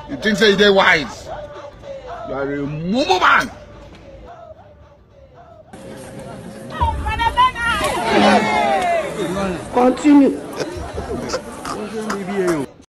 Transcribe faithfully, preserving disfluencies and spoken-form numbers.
You think say they wise? You are a mumu man. Continue.